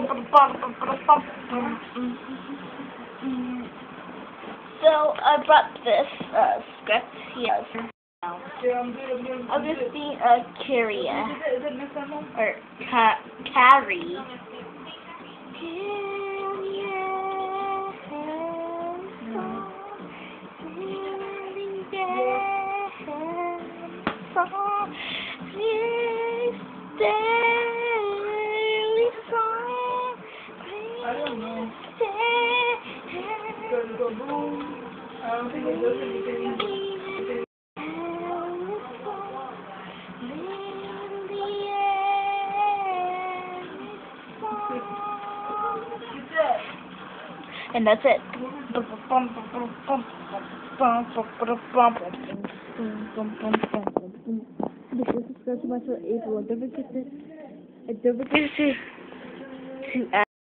So I brought this script here. Obviously, kyrie or kyrie. I don't know. I don't think it does anything. And that's it. Subscribe to my channel April. Don't forget to